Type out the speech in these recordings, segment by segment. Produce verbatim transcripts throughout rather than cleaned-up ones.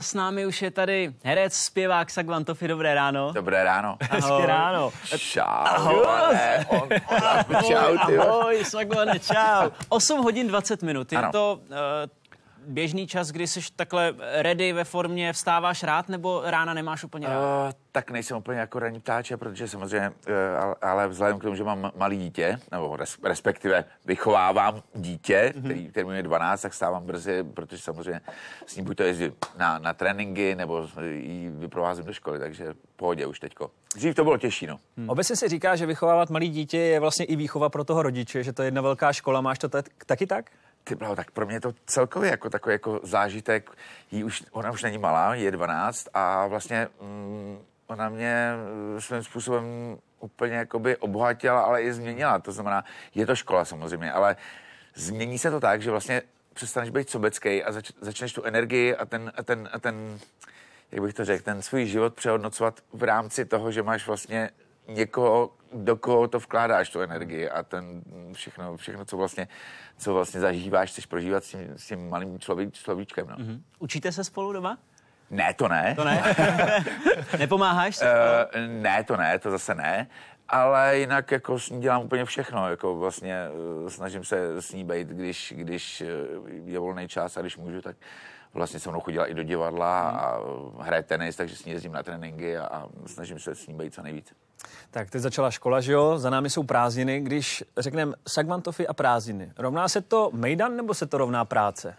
s námi už je tady herec, zpěvák Sagvantofi. Dobré ráno. Dobré ráno. Hezky ráno. Čau. Ahoj. On, on, čau, ty. Ahoj, Sagvane, čau. osm hodin dvacet minut. Je ano. to uh, běžný čas, kdy jsi takhle ready ve formě, vstáváš rád, nebo rána nemáš úplně rád? Uh, tak nejsem úplně jako ranní ptáče, protože samozřejmě, uh, ale, ale vzhledem k tomu, že mám malý dítě, nebo res, respektive vychovávám dítě, mm-hmm. který, který je dvanáct, tak stávám brzy, protože samozřejmě s ním buď to jezdím na, na tréninky, nebo ji vyprovázím do školy, takže v pohodě už teďko. Dřív to bylo těžší, no. Hmm. Obecně se říká, že vychovávat malý dítě je vlastně i výchova pro toho rodiče, že to je jedna velká škola. Máš to t- taky tak? Ty bláho, tak pro mě je to celkově jako takový jako zážitek. Jí už, ona už není malá, je dvanáct a vlastně mm, ona mě svým způsobem úplně jakoby obohatila, ale i změnila. To znamená, je to škola samozřejmě, ale změní se to tak, že vlastně přestaneš být sobecký a zač, začneš tu energii a ten, a ten, a ten, jak bych to řekl, ten svůj život přehodnocovat v rámci toho, že máš vlastně někoho, do koho to vkládáš, tu energii a ten všechno, všechno co vlastně, co vlastně zažíváš, chceš prožívat s tím, s tím malým člověk, človíčkem. No. Mm-hmm. Učíte se spolu doma? Ne, to ne. To ne? Nepomáháš si? Uh, ne, to ne, to zase ne. Ale jinak jako s ní dělám úplně všechno, jako vlastně uh, snažím se s ní být, když, když je volný čas a když můžu, tak vlastně se mnou chodila i do divadla hmm. a hraje tenis, takže s ní jezdím na tréninky a, a snažím se s ní být co nejvíc. Tak teď začala škola, že jo? Za námi jsou prázdniny. Když řekneme Sagvantofi a prázdniny, rovná se to mejdan nebo se to rovná práce?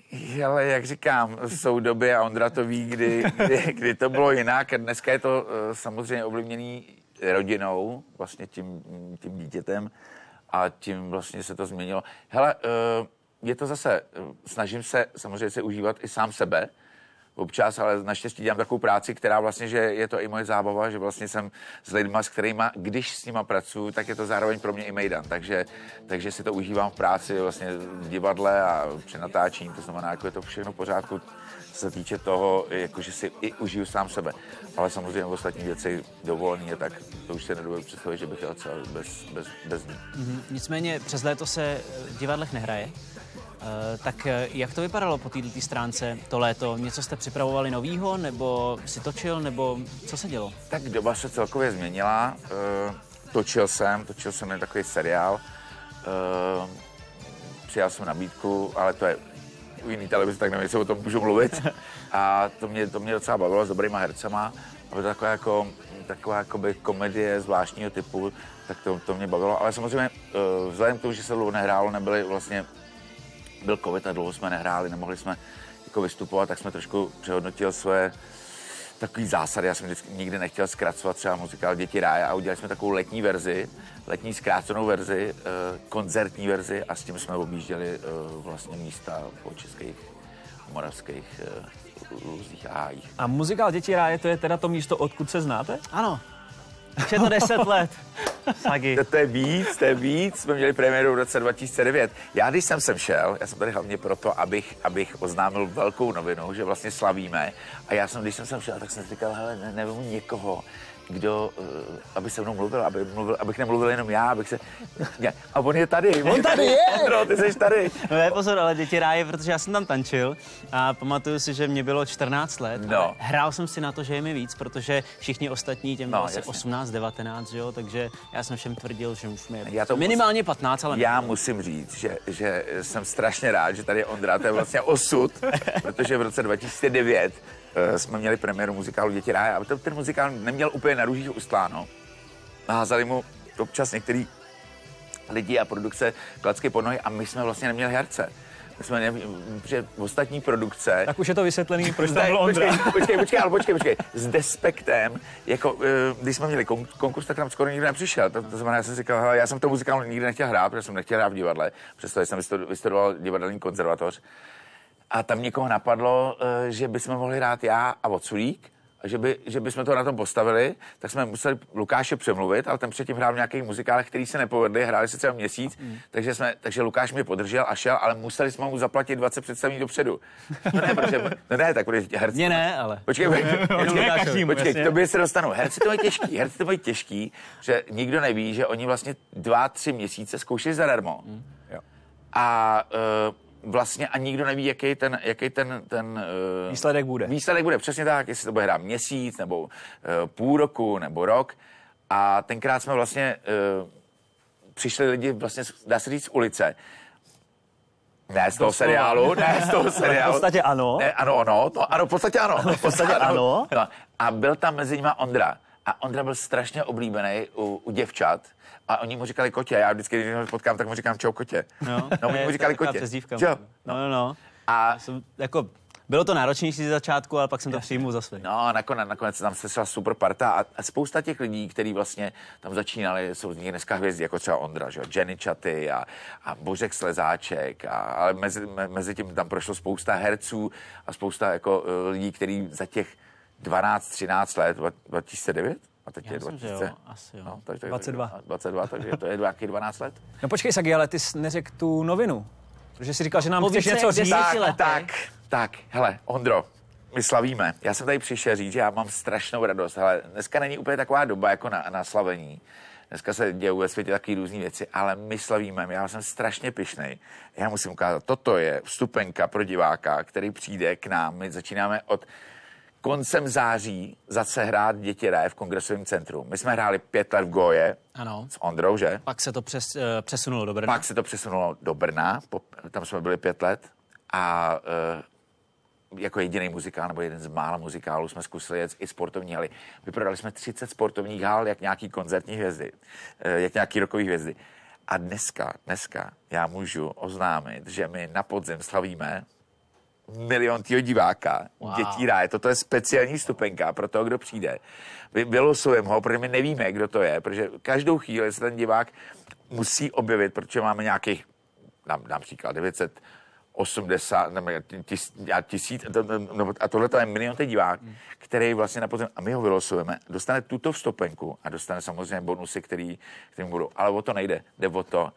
Ale jak říkám, jsou doby a Ondra to ví, kdy, kdy, kdy to bylo jinak. Dneska je to uh, samozřejmě ovlivněný rodinou, vlastně tím, tím dítětem a tím vlastně se to změnilo. Hele, uh, je to zase, uh, snažím se samozřejmě se užívat i sám sebe, občas, ale naštěstí dělám takovou práci, která vlastně, že je to i moje zábava, že vlastně jsem s lidma, s kterýma, když s nima pracuji, tak je to zároveň pro mě i mejdan, takže, takže si to užívám v práci, vlastně v divadle a při natáčení, to znamená, jako je to všechno v pořádku, co se týče toho, jako že si i užiju sám sebe, ale samozřejmě v ostatní věci dovolený, tak to už se nedovedu představit, že bych jel třeba bez, bez, bez ní. Mm-hmm. Nicméně přes léto se v divadlech nehraje. Uh, tak jak to vypadalo po této stránce to léto? Něco jste připravovali novýho, nebo si točil, nebo co se dělo? Tak doba se celkově změnila. Uh, točil jsem, točil jsem takový seriál. Uh, přijal jsem nabídku, ale to je u jiný televize, tak nevím, jestli o tom můžu mluvit. A to mě, to mě docela bavilo s dobrýma hercema. A to taková jako, taková jakoby komedie zvláštního typu, tak to, to mě bavilo. Ale samozřejmě uh, vzhledem k tomu, že se dlouho nehrálo, nebyly vlastně byl covid a dlouho jsme nehráli, nemohli jsme jako vystupovat, tak jsme trošku přehodnotili své takový zásady. Já jsem vždycky nikdy nechtěl zkracovat třeba muzikál Děti ráje a udělali jsme takovou letní verzi, letní zkrácenou verzi, eh, koncertní verzi a s tím jsme objížděli eh, vlastně místa po českých, moravských eh, luzích a hájích. A muzikál Děti ráje, to je teda to místo, odkud se znáte? Ano. Už je to deset let. Sagi. To, to je víc, to je víc. Jsme měli premiéru v roce dva tisíce devět. Já, když jsem sem šel, já jsem tady hlavně proto, abych, abych oznámil velkou novinu, že vlastně slavíme. A já jsem, když jsem sem šel, tak jsem si říkal, hele, ne, nevím někoho, kdo, uh, aby se mnou mluvil, aby mluvil, abych nemluvil jenom já, abych se... A on je tady, on tady je! Ondro, ty jsi tady. No ne, pozor, ale Děti ráje, protože já jsem tam tančil a pamatuju si, že mě bylo čtrnáct let. No. Hrál jsem si na to, že je mi víc, protože všichni ostatní těm bylo no, asi osmnáct, devatenáct, že jo, takže já jsem všem tvrdil, že už mi je minimálně patnáct, ale já musím říct, že, že jsem strašně rád, že tady je Ondra, to je vlastně osud, protože v roce dva tisíce devět uh, jsme měli premiéru muzikálu Děti ráje a ten muzikál neměl úplně na růžích ustláno. Házali mu občas některý lidi a produkce klacky pod nohy a my jsme vlastně neměli herce. My jsme neměli, protože ostatní produkce... Tak už je to vysvětlený, proč tam byl Ondra. Počkej, počkej, počkej, ale počkej, počkej. S Despektem, jako, když jsme měli konkurs, tak tam skoro nikdo nepřišel. To, to znamená, já jsem si říkal, hele, já jsem v tom muzikálu nikdy nechtěl hrát, protože jsem nechtěl hrát v divadle, přestože jsem vystudoval divadelní konzervatoř. A tam někoho napadlo, že bychom mohli hrát já a Voculík, a že, by, že bychom to na tom postavili, tak jsme museli Lukáše přemluvit, ale ten předtím hrál v nějakých muzikálech, který se nepovedly, hráli se třeba měsíc, mm. takže, jsme, takže Lukáš mě podržel a šel, ale museli jsme mu zaplatit dvacet představení dopředu. No ne, protože, no ne, tak bude herci. Mně ne, ale. Počkej, počkej, počkej, počkej k tobě se dostanu. Herci to mají těžký, herci to mají těžký, že nikdo neví, že oni vlastně dva, tři měsíce zkoušeli zadarmo. Mm. Jo. A uh, vlastně a nikdo neví, jaký ten, jaký ten, ten uh, výsledek bude. Výsledek bude přesně tak, jestli to bude hrát měsíc, nebo uh, půl roku, nebo rok. A tenkrát jsme vlastně uh, přišli lidi vlastně, dá se říct, z ulice. Ne z toho seriálu, ne z toho seriálu. V podstatě ano. Ne, ano, ono, no, ano, v podstatě ano. V podstatě ano. No, a byl tam mezi nimi Ondra. A Ondra byl strašně oblíbený u, u děvčat. A oni mu říkali Kotě. Já vždycky, když ho potkám, tak mu říkám čau Kotě. No, no oni mu říkali Kotě. Čau. No, no, no. A jsem, jako, bylo to náročnější z začátku, ale pak jsem to přijmul za své. No a nakonec, nakonec se tam sešla super parta a, a spousta těch lidí, kteří vlastně tam začínali, jsou z nich dneska hvězdy, jako třeba Ondra, že? Jenny Chaty a, a Bořek Slezáček, a, ale mezi, me, mezi tím tam prošlo spousta herců a spousta jako lidí, kteří za těch dvanáct třináct let, dva tisíce devět? A teď Já je myslím, dva tisíce. že jo, asi jo. No, takže, dvacet dva. dvacet dva, takže to je nějaký dvanáct let. No počkej, Sagi, ale ty jsi neřekl tu novinu. Protože jsi říkal, že nám Po chceš více něco říct. deseti Tak, tak, tak, hele, Ondro, my slavíme. Já jsem tady přišel říct, že já mám strašnou radost. Hele, dneska není úplně taková doba jako na, na slavení. Dneska se dějou ve světě takové různé věci, ale my slavíme. Já jsem strašně pyšnej. Já musím ukázat, toto je vstupenka pro diváka, který přijde k nám. My začínáme od koncem září zase hrát Děti raje v Kongresovém centru. My jsme hráli pět let v Goje ano. s Ondrou, že? Pak se to přes, uh, přesunulo do Brna. Pak se to přesunulo do Brna, po, tam jsme byli pět let a uh, jako jediný muzikál, nebo jeden z mála muzikálů jsme zkusili jet i sportovní haly. Vyprodali jsme třicet sportovních hal, jak nějaký koncertní hvězdy, uh, jak nějaký rockový hvězdy. A dneska, dneska já můžu oznámit, že my na podzim slavíme milion týho diváka, wow. Dětí raje. Toto je speciální stupenka pro toho, kdo přijde. Vylosujeme ho, protože my nevíme, kdo to je, protože každou chvíli se ten divák musí objevit, protože máme nějakých, dám, dám příklad, devět set osmdesát, nebo tis, tisíc, no, a tohle je milion týho divák, hmm. který vlastně na podzim, a my ho vylosujeme, dostane tuto vstupenku a dostane samozřejmě bonusy, který, kterým budou. Ale o to nejde, jde o to,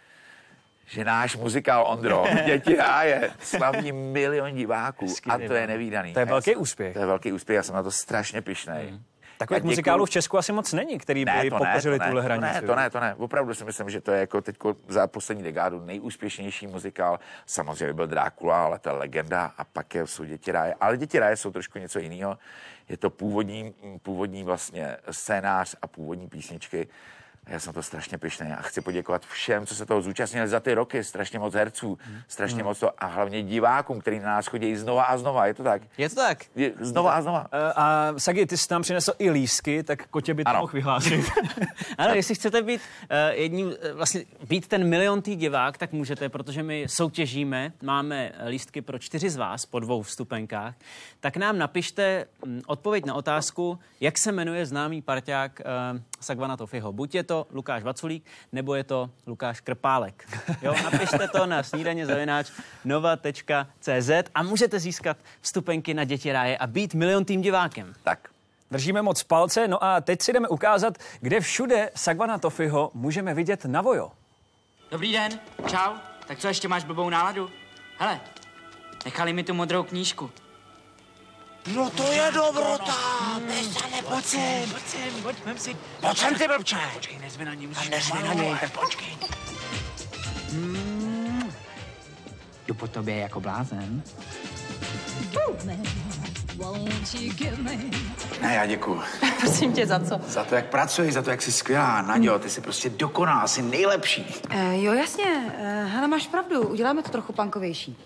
že náš muzikál Ondro, Děti ráje, slaví milion diváků. Skvělý, a to je nevídaný. To je velký jsem, úspěch. To je velký úspěch, já jsem na to strašně pyšnej. Hmm. Takových děkuju... muzikálů v Česku asi moc není, který ne, by pokořili tuhle hranici. Ne, to ne, to ne. Opravdu si myslím, že to je jako teďko za poslední dekádu nejúspěšnější muzikál. Samozřejmě byl Drákula, ale to je legenda a pak je, jsou Děti ráje. Ale Děti ráje jsou trošku něco jiného. Je to původní, původní vlastně scénář a původní písničky. Já jsem to strašně pyšný a chci poděkovat všem, co se toho zúčastnili za ty roky, strašně moc herců, hmm. strašně hmm. moc to a hlavně divákům, který na nás chodí znova a znova, je to tak? Je to tak. Je, znova a znova. Uh, a Sagi, ty jsi tam přinesl i lístky, tak Kotě by to mohl vyhlásit. Ano, jestli chcete být uh, jedním, uh, vlastně být ten miliontý divák, tak můžete, protože my soutěžíme, máme lístky pro čtyři z vás po dvou vstupenkách, tak nám napište um, odpověď na otázku, jak se jmenuje známý parťák uh, Sagvana Tofiho. Buď je to Lukáš Vaculík, nebo je to Lukáš Krpálek. Jo, napište to na snídaně zavináč nova tečka cé zet a můžete získat vstupenky na Děti ráje a být miliontým divákem. Tak. Držíme moc palce, no a teď si jdeme ukázat, kde všude Sagvana Tofiho můžeme vidět na Vojo. Dobrý den, čau. Tak co, ještě máš blbou náladu? Hele, nechali mi tu modrou knížku. No to je dobrota, Bešane, pojď sem. Pojď sem, pojď, vem si. Pojď sem, ty blbče. Počkej, nezvi na ní, musíš nezvi na něj, tak počkej. Hmm. Jdu po tobě jako blázen. Ne, já děkuju. Prosím tě, za co? Za to, jak pracuješ, za to, jak jsi skvělá. Naďo, ty jsi prostě dokonalá, jsi nejlepší. Uh, jo, jasně. Uh, hele, máš pravdu, uděláme to trochu punkovější.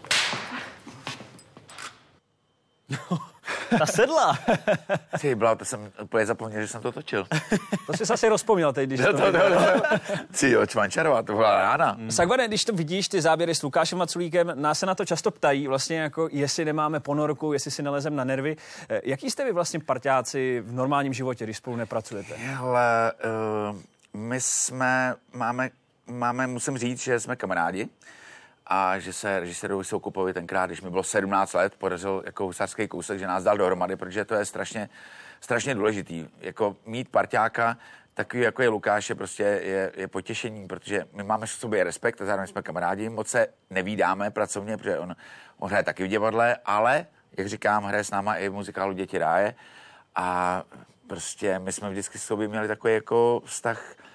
Ta sedla. Ty bláho, to jsem úplně zapomněl, že jsem to točil. To jsi asi rozpomněl teď, když to... to, to, to, to. Ty jo, Čvančarová, to byla rána. Mm. Sagvane, když to vidíš, ty záběry s Lukášem Vaculíkem, nás se na to často ptají, vlastně jako jestli nemáme ponorku, jestli si nelezem na nervy. Jaký jste vy vlastně parťáci v normálním životě, když spolu nepracujete? Hele, uh, my jsme, máme, máme, musím říct, že jsme kamarádi. A že se režisérovi Soukupovi tenkrát, když mi bylo sedmnáct let, podařil jako husarský kousek, že nás dal dohromady, protože to je strašně, strašně důležitý. Jako mít parťáka, takový jako je Lukáš, je prostě je, je potěšení, protože my máme v sobě respekt a zároveň jsme kamarádi, moc se nevídáme pracovně, protože on, on hraje taky v divadle, ale, jak říkám, hraje s náma i v muzikálu Děti ráje a prostě my jsme vždycky s sobě měli takový jako vztah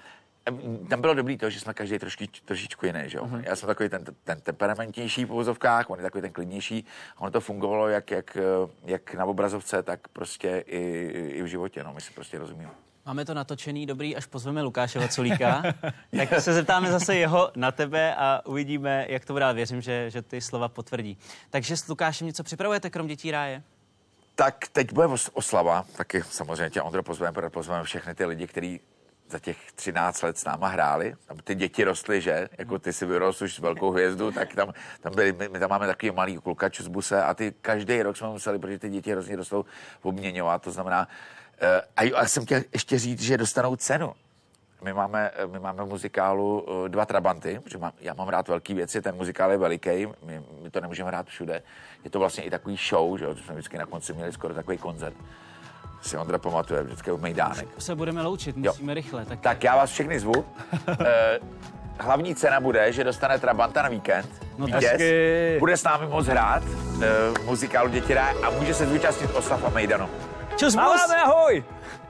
Tam bylo dobrý to, že jsme každý trošku, trošičku jiný, že jo. Mm-hmm. Já jsem takový ten, ten temperamentnější v uvozovkách, on je takový ten klidnější. A ono to fungovalo jak, jak, jak na obrazovce, tak prostě i, i v životě, no, my si prostě rozumíme. Máme to natočený, dobrý, až pozveme Lukáše Vaculíka, tak se zeptáme zase jeho na tebe a uvidíme, jak to bude. Věřím, že, že ty slova potvrdí. Takže s Lukášem něco připravujete, krom Dětí ráje? Tak teď bude oslava, taky samozřejmě tě, Ondro, pozveme, pozveme všechny ty lidi, kteří za těch třináct let s náma hráli. Tam ty děti rostly, že? Jako ty si vyrostl už s velkou hvězdu, tak tam, tam byli, my, my tam máme takový malý kluka čusbuse a ty každý rok jsme museli, protože ty děti hrozně rostou, obměňovat. To znamená, uh, a já jsem chtěl ještě říct, že dostanou cenu. My máme, my máme v muzikálu uh, dva trabanty, protože mám, já mám rád velký věci, ten muzikál je veliký, my, my to nemůžeme hrát všude. Je to vlastně i takový show, že jo? Jsme vždycky na konci měli skoro takový koncert. Si Ondra pamatuje, vždycky v Mejdánek. Už se budeme loučit, musíme jo. rychle. Tak... tak já vás všechny zvu. e, hlavní cena bude, že dostane Trabanta na víkend. No vítěz. Bude s námi moc hrát e, v muzikálu Děti ráje a může se zúčastnit oslav a Mejdanu. Čus, ahoj!